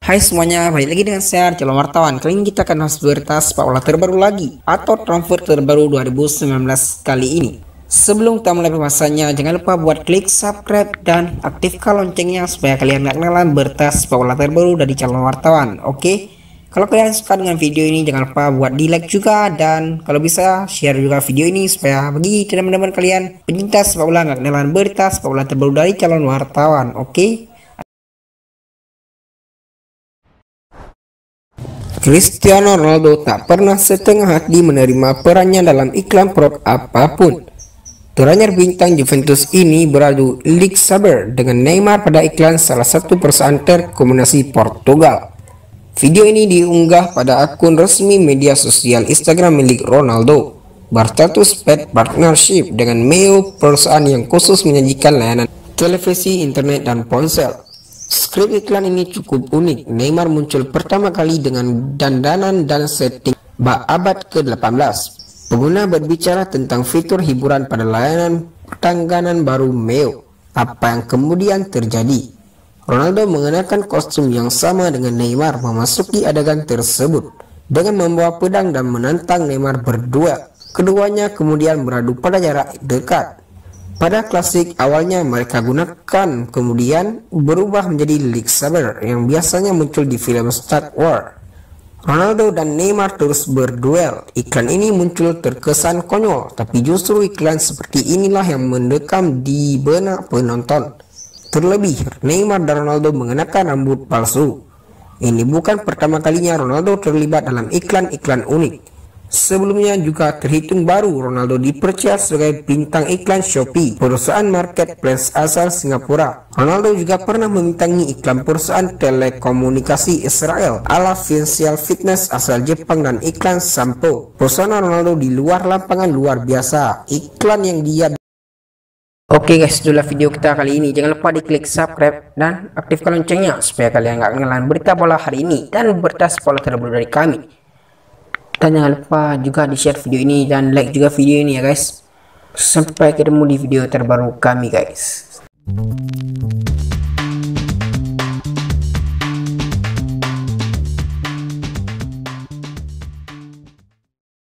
Hai semuanya, balik lagi dengan saya calon wartawan. Kali ini kita akan bahas berita sepak bola terbaru lagi atau transfer terbaru 2019 kali ini. Sebelum kita mulai pembahasannya, jangan lupa buat klik subscribe dan aktifkan loncengnya supaya kalian gak kenalan berita sepak bola terbaru dari calon wartawan. Oke? Kalau kalian suka dengan video ini, jangan lupa buat di like juga, dan kalau bisa share juga video ini supaya bagi teman-teman kalian penyintas sepak bola gak kenalan berita sepak bola terbaru dari calon wartawan. Oke? Cristiano Ronaldo tak pernah setengah hati menerima perannya dalam iklan produk apapun. Teranyar bintang Juventus ini beradu lik saber dengan Neymar pada iklan salah satu perusahaan telekomunikasi Portugal. Video ini diunggah pada akun resmi media sosial Instagram milik Ronaldo, berstatus paid partnership dengan Meo, perusahaan yang khusus menyajikan layanan televisi, internet, dan ponsel. Skrip iklan ini cukup unik. Neymar muncul pertama kali dengan dandanan dan setting abad ke-18. Pengguna berbicara tentang fitur hiburan pada layanan langganan baru Meo. Apa yang kemudian terjadi? Ronaldo mengenakan kostum yang sama dengan Neymar memasuki adegan tersebut dengan membawa pedang dan menantang Neymar berduel. Keduanya kemudian beradu pada jarak dekat. Pada klasik awalnya mereka gunakan kemudian berubah menjadi lik saber yang biasanya muncul di film Star Wars. Ronaldo dan Neymar terus berduel. Iklan ini muncul terkesan konyol, tapi justru iklan seperti inilah yang mendekam di benak penonton. Terlebih, Neymar dan Ronaldo mengenakan rambut palsu. Ini bukan pertama kalinya Ronaldo terlibat dalam iklan-iklan unik. Sebelumnya juga terhitung baru Ronaldo dipercaya sebagai bintang iklan Shopee, perusahaan marketplace asal Singapura. Ronaldo juga pernah membintangi iklan perusahaan telekomunikasi Israel, ala Financial Fitness asal Jepang, dan iklan sampo. Perusahaan Ronaldo di luar lapangan luar biasa. Iklan yang dia Oke guys, itulah video kita kali ini. Jangan lupa diklik subscribe dan aktifkan loncengnya supaya kalian gak ketinggalan berita bola hari ini dan berita bola terbaru dari kami. Dan jangan lupa juga di share video ini dan like juga video ini ya guys. Sampai ketemu di video terbaru kami guys.